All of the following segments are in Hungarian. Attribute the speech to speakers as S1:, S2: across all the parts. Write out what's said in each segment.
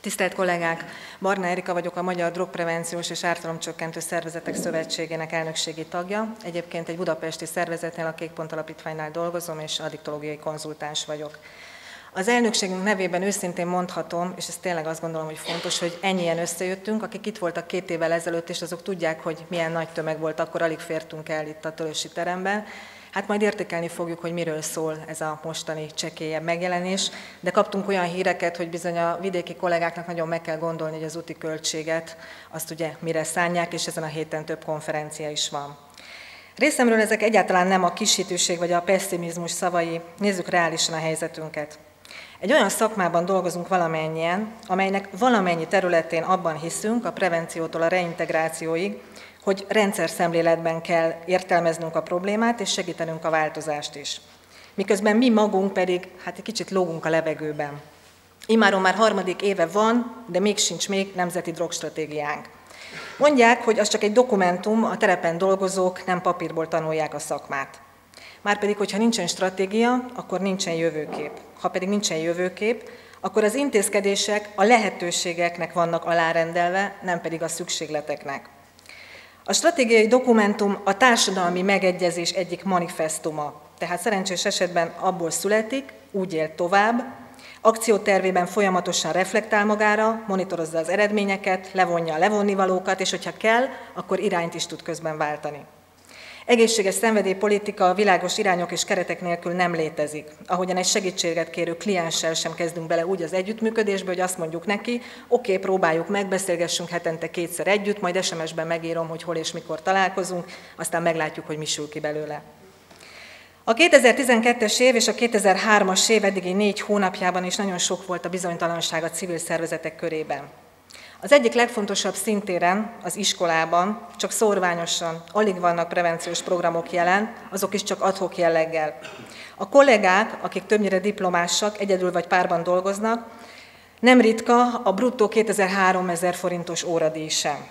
S1: Tisztelt kollégák! Barna Erika vagyok, a Magyar Drogprevenciós és Ártalomcsökkentő Szervezetek Szövetségének elnökségi tagja. Egyébként egy budapesti szervezetnél, a Kékpont Alapítványnál dolgozom, és addiktológiai konzultáns vagyok. Az elnökségünk nevében őszintén mondhatom, és ez tényleg azt gondolom, hogy fontos, hogy ennyien összejöttünk, akik itt voltak 2 évvel ezelőtt, és azok tudják, hogy milyen nagy tömeg volt, akkor alig fértünk el itt a Tölösi teremben. Hát majd értékelni fogjuk, hogy miről szól ez a mostani csekélyebb megjelenés, de kaptunk olyan híreket, hogy bizony a vidéki kollégáknak nagyon meg kell gondolni, hogy az úti költséget azt ugye mire szánják, és ezen a héten több konferencia is van. Részemről ezek egyáltalán nem a kishitűség vagy a pesszimizmus szavai, nézzük reálisan a helyzetünket. Egy olyan szakmában dolgozunk valamennyien, amelynek valamennyi területén abban hiszünk, a prevenciótól a reintegrációig, hogy rendszerszemléletben kell értelmeznünk a problémát és segítenünk a változást is. Miközben mi magunk pedig egy kicsit lógunk a levegőben. Immáron már 3. éve van, de még sincs nemzeti drogstratégiánk. Mondják, hogy az csak egy dokumentum, a terepen dolgozók nem papírból tanulják a szakmát. Márpedig, hogyha nincsen stratégia, akkor nincsen jövőkép. Ha pedig nincsen jövőkép, akkor az intézkedések a lehetőségeknek vannak alárendelve, nem pedig a szükségleteknek. A stratégiai dokumentum a társadalmi megegyezés egyik manifesztuma, tehát szerencsés esetben abból születik, úgy él tovább, akciótervében folyamatosan reflektál magára, monitorozza az eredményeket, levonja a levonnivalókat, és hogyha kell, akkor irányt is tud közben váltani. Egészséges szenvedélypolitika világos irányok és keretek nélkül nem létezik. Ahogyan egy segítséget kérő klienssel sem kezdünk bele úgy az együttműködésbe, hogy azt mondjuk neki, oké, próbáljuk meg, beszélgessünk hetente 2-szer együtt, majd SMS-ben megírom, hogy hol és mikor találkozunk, aztán meglátjuk, hogy mi sül ki belőle. A 2012-es év és a 2003-as év eddigi 4 hónapjában is nagyon sok volt a bizonytalanság a civil szervezetek körében. Az egyik legfontosabb szintéren, az iskolában csak szórványosan, alig vannak prevenciós programok jelen, azok is csak ad hoc jelleggel. A kollégák, akik többnyire diplomásak, egyedül vagy párban dolgoznak, nem ritka a bruttó 2000-3000 forintos óradíj sem.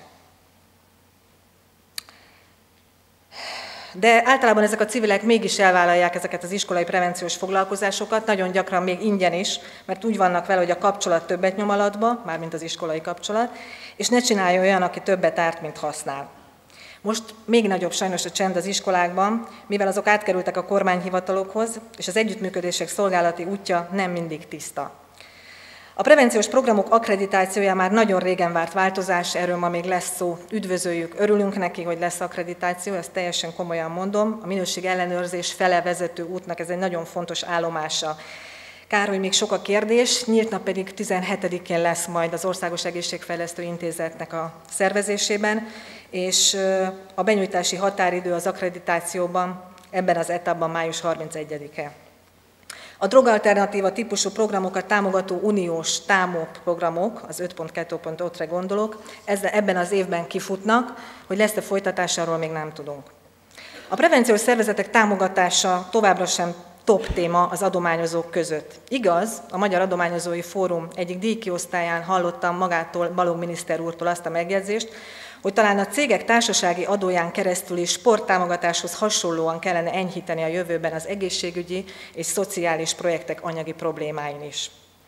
S1: De általában ezek a civilek mégis elvállalják ezeket az iskolai prevenciós foglalkozásokat, nagyon gyakran még ingyen is, mert úgy vannak vele, hogy a kapcsolat többet nyom alatba, mármint az iskolai kapcsolat, és ne csinálja olyan, aki többet árt, mint használ. Most még nagyobb sajnos a csend az iskolákban, mivel azok átkerültek a kormányhivatalokhoz, és az együttműködések szolgálati útja nem mindig tiszta. A prevenciós programok akkreditációja már nagyon régen várt változás, erről ma még lesz szó, üdvözöljük, örülünk neki, hogy lesz akkreditáció, ezt teljesen komolyan mondom, a minőség ellenőrzés fele vezető útnak ez egy nagyon fontos állomása. Kár, hogy még sok a kérdés, nyílt nap pedig 17-én lesz majd az Országos Egészségfejlesztő Intézetnek a szervezésében, és a benyújtási határidő az akkreditációban ebben az etapban május 31-e. A drogalternatíva típusú programokat támogató uniós TÁMOP programok, az 5.2.5-re gondolok, ebben az évben kifutnak, hogy lesz-e folytatás, arról még nem tudunk. A prevenciós szervezetek támogatása továbbra sem top téma az adományozók között. Igaz, a Magyar Adományozói Fórum egyik díjkiosztályán hallottam magától, Balogh miniszter úrtól azt a megjegyzést, hogy talán a cégek társasági adóján keresztül is sporttámogatáshoz hasonlóan kellene enyhíteni a jövőben az egészségügyi és szociális projektek anyagi problémáin is.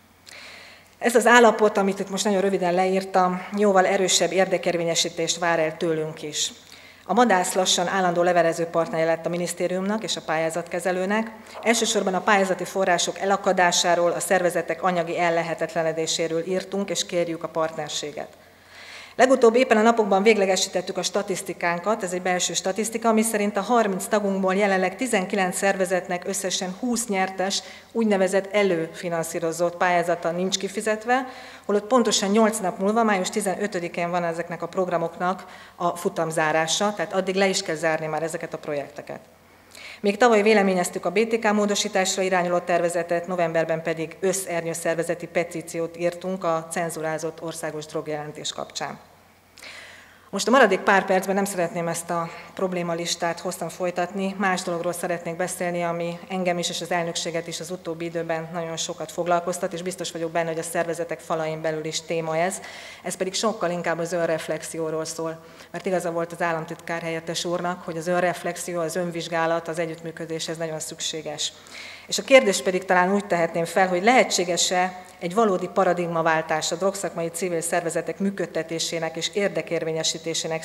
S1: Ez az állapot, amit itt most nagyon röviden leírtam, jóval erősebb érdekérvényesítést vár el tőlünk is. A Madász lassan állandó levelező partnere lett a minisztériumnak és a pályázatkezelőnek. Elsősorban a pályázati források elakadásáról, a szervezetek anyagi ellehetetlenedéséről írtunk, és kérjük a partnerséget. Legutóbb éppen a napokban véglegesítettük a statisztikánkat, ez egy belső statisztika, ami szerint a 30 tagunkból jelenleg 19 szervezetnek összesen 20 nyertes, úgynevezett előfinanszírozott pályázata nincs kifizetve, holott pontosan 8 nap múlva, május 15-én van ezeknek a programoknak a futamzárása, tehát addig le is kell zárni már ezeket a projekteket. Még tavaly véleményeztük a BTK módosításra irányuló tervezetet, novemberben pedig összernyőszervezeti petíciót írtunk a cenzurázott országos drogjelentés kapcsán. Most a maradék pár percben nem szeretném ezt a problémalistát hosszan folytatni, más dologról szeretnék beszélni, ami engem is és az elnökséget is az utóbbi időben nagyon sokat foglalkoztat, és biztos vagyok benne, hogy a szervezetek falain belül is téma ez pedig sokkal inkább az önreflexióról szól. Mert igaza volt az államtitkár helyettes úrnak, hogy az önreflexió, az önvizsgálat, az együttműködés ez nagyon szükséges. És a kérdést pedig talán úgy tehetném fel, hogy lehetséges-e egy valódi paradigmaváltás a drogszakmai civil szervezetek működtetésének és érdekérvényesítésének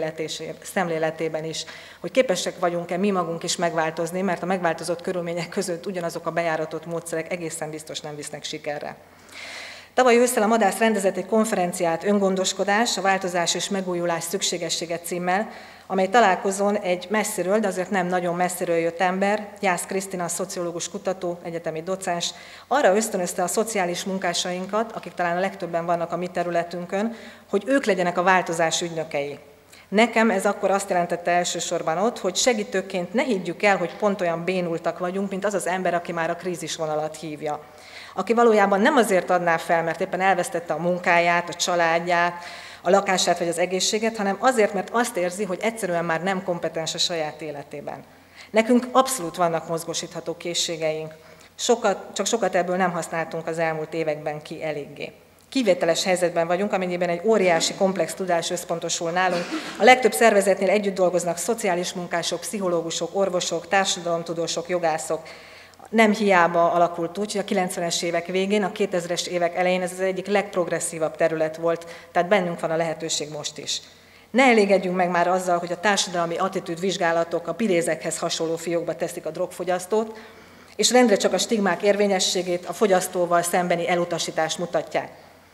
S1: szemléletében is, hogy képesek vagyunk-e mi magunk is megváltozni, mert a megváltozott körülmények között ugyanazok a bejáratott módszerek egészen biztos nem visznek sikerre. Tavaly ősszel a Madász rendezett egy konferenciát, Öngondoskodás, a változás és megújulás szükségessége címmel, amely találkozón egy messziről, de azért nem nagyon messziről jött ember, Jász Krisztina, szociológus kutató, egyetemi docens, arra ösztönözte a szociális munkásainkat, akik talán a legtöbben vannak a mi területünkön, hogy ők legyenek a változás ügynökei. Nekem ez akkor azt jelentette elsősorban ott, hogy segítőként ne higgyük el, hogy pont olyan bénultak vagyunk, mint az az ember, aki már a krízisvonalat hívja. Aki valójában nem azért adná fel, mert éppen elvesztette a munkáját, a családját, a lakását vagy az egészséget, hanem azért, mert azt érzi, hogy egyszerűen már nem kompetens a saját életében. Nekünk abszolút vannak mozgósítható készségeink, csak sokat ebből nem használtunk az elmúlt években ki eléggé. Kivételes helyzetben vagyunk, amennyiben egy óriási komplex tudás összpontosul nálunk. A legtöbb szervezetnél együtt dolgoznak szociális munkások, pszichológusok, orvosok, társadalomtudósok, jogászok. Nem hiába alakult úgy, hogy a 90-es évek végén, a 2000-es évek elején ez az egyik legprogresszívabb terület volt, tehát bennünk van a lehetőség most is. Ne elégedjünk meg már azzal, hogy a társadalmi attitűdvizsgálatok a pirézekhez hasonló fiókba teszik a drogfogyasztót, és rendre csak a stigmák érvényességét, a fogyasztóval szembeni elutasítást mutatják.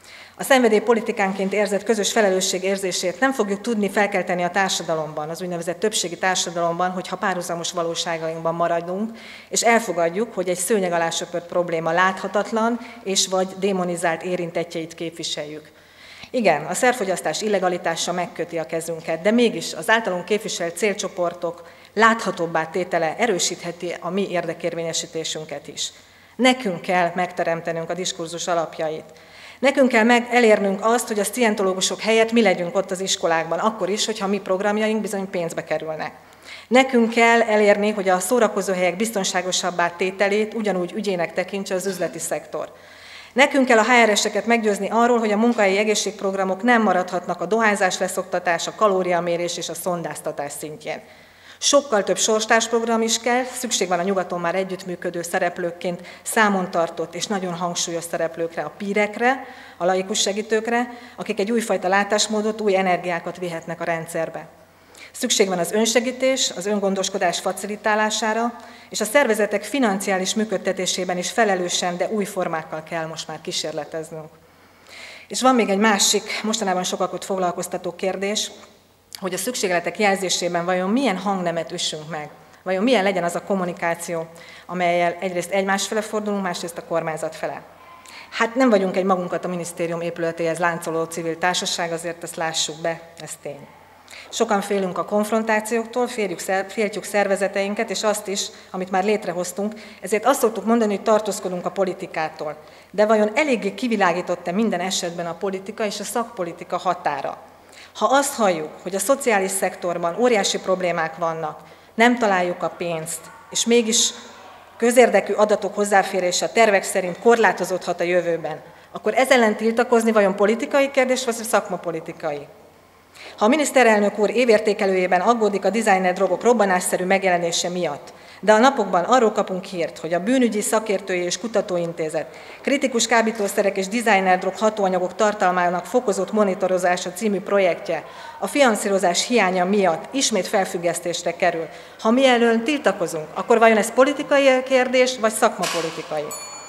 S1: A szenvedélypolitikánként érzett közös felelősség érzését nem fogjuk tudni felkelteni a társadalomban, az úgynevezett többségi társadalomban, hogyha párhuzamos valóságainkban maradunk, és elfogadjuk, hogy egy szőnyeg alá söpört probléma láthatatlan, és vagy démonizált érintettjeit képviseljük. Igen, a szerfogyasztás illegalitása megköti a kezünket, de mégis az általunk képviselt célcsoportok láthatóbbá tétele erősítheti a mi érdekérvényesítésünket is. Nekünk kell megteremtenünk a diskurzus alapjait. Nekünk kell elérnünk azt, hogy a szientológusok helyett mi legyünk ott az iskolákban, akkor is, hogyha mi programjaink bizony pénzbe kerülnek. Nekünk kell elérni, hogy a szórakozóhelyek biztonságosabbá tételét ugyanúgy ügyének tekintse az üzleti szektor. Nekünk kell a HRS-eket meggyőzni arról, hogy a munkahelyi egészségprogramok nem maradhatnak a dohányzás leszoktatás, a kalóriamérés és a szondáztatás szintjén. Sokkal több sorstársprogram is kell, szükség van a nyugaton már együttműködő szereplőkként számon tartott és nagyon hangsúlyos szereplőkre, a pírekre, a laikus segítőkre, akik egy újfajta látásmódot, új energiákat vihetnek a rendszerbe. Szükség van az önsegítés, az öngondoskodás facilitálására, és a szervezetek financiális működtetésében is felelősen, de új formákkal kell most már kísérleteznünk. És van még egy másik, mostanában sokakat foglalkoztató kérdés, hogy a szükségletek jelzésében vajon milyen hangnemet üssünk meg, vajon milyen legyen az a kommunikáció, amellyel egyrészt egymás fele fordulunk, másrészt a kormányzat fele. Hát nem vagyunk egy magunkat a minisztérium épületéhez láncoló civil társaság, azért ezt lássuk be, ez tény. Sokan félünk a konfrontációktól, féltjük szervezeteinket, és azt is, amit már létrehoztunk, ezért azt szoktuk mondani, hogy tartózkodunk a politikától. De vajon eléggé kivilágított-e minden esetben a politika és a szakpolitika határa? Ha azt halljuk, hogy a szociális szektorban óriási problémák vannak, nem találjuk a pénzt, és mégis közérdekű adatok hozzáférése a tervek szerint korlátozódhat a jövőben, akkor ez ellen tiltakozni vajon politikai kérdés, vagy szakmapolitikai? Ha a miniszterelnök úr évértékelőjében aggódik a designer drogok robbanásszerű megjelenése miatt, de a napokban arról kapunk hírt, hogy a Bűnügyi Szakértői és Kutatóintézet kritikus kábítószerek és designer drog hatóanyagok tartalmának fokozott monitorozása című projektje a finanszírozás hiánya miatt ismét felfüggesztésre kerül. Ha mi elől tiltakozunk, akkor vajon ez politikai kérdés, vagy szakmapolitikai?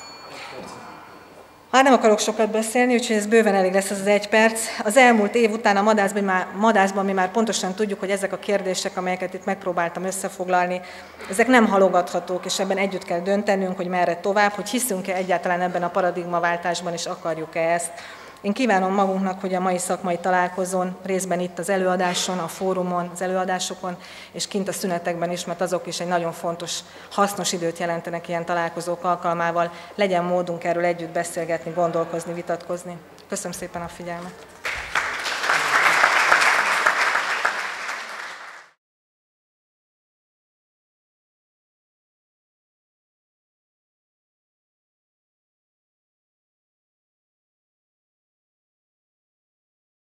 S1: Hát nem akarok sokat beszélni, úgyhogy ez bőven elég lesz az 1 perc. Az elmúlt év után a Madászban mi már pontosan tudjuk, hogy ezek a kérdések, amelyeket itt megpróbáltam összefoglalni, ezek nem halogathatók, és ebben együtt kell döntenünk, hogy merre tovább, hogy hiszünk-e egyáltalán ebben a paradigmaváltásban, és akarjuk-e ezt. Én kívánom magunknak, hogy a mai szakmai találkozón, részben itt az előadáson, a fórumon, az előadásokon, és kint a szünetekben is, mert azok is egy nagyon fontos, hasznos időt jelentenek ilyen találkozók alkalmával, legyen módunk erről együtt beszélgetni, gondolkozni, vitatkozni. Köszönöm szépen a figyelmet!